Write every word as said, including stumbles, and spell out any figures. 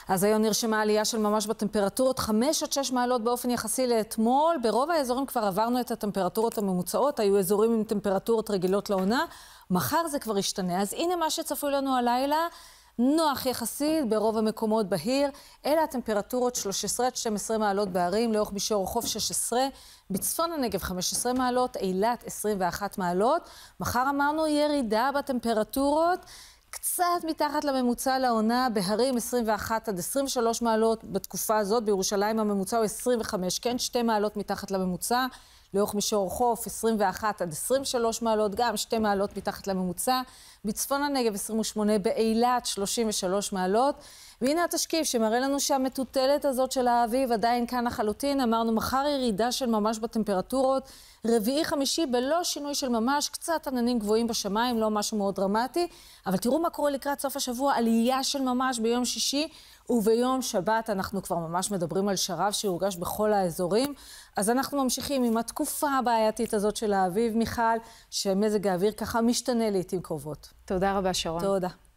אז היום נרשמה עלייה של ממש בטמפרטורות, חמש עד שש מעלות באופן יחסי לאתמול. ברוב האזורים כבר עברנו את הטמפרטורות הממוצעות, היו אזורים עם טמפרטורות רגילות לעונה. מחר זה כבר ישתנה. אז הנה מה שצפוי לנו הלילה, נוח יחסית ברוב המקומות בהיר. אלה הטמפרטורות שלוש עשרה עד שתים עשרה מעלות בערים, לאורך מישור החוף שש עשרה, בצפון הנגב חמש עשרה מעלות, אילת עשרים ואחת מעלות. מחר אמרנו ירידה בטמפרטורות, קצת מתחת לממוצע לעונה, בהרים עשרים ואחת עד עשרים ושלוש מעלות בתקופה הזאת, בירושלים הממוצע הוא עשרים וחמש, כן, שתי מעלות מתחת לממוצע, לאורך מישור החוף עשרים ואחת עד עשרים ושלוש מעלות, גם שתי מעלות מתחת לממוצע, בצפון הנגב עשרים ושמונה, באילת שלושים ושלוש מעלות, והנה התשקיף שמראה לנו שהמטוטלת הזאת של האביב עדיין כאן לחלוטין. אמרנו מחר ירידה של ממש בטמפרטורות, רביעי חמישי בלא שינוי של ממש, קצת עננים גבוהים בשמיים, לא משהו מאוד דרמטי, אבל תראו מה קורה לקראת סוף השבוע, עלייה של ממש ביום שישי, וביום שבת אנחנו כבר ממש מדברים על שרב שיורגש בכל האזורים. אז אנחנו ממשיכים עם התקופה הבעייתית הזאת של האביב, מיכל, שמזג האוויר ככה משתנה לעתים קרובות. תודה רבה שרון. תודה.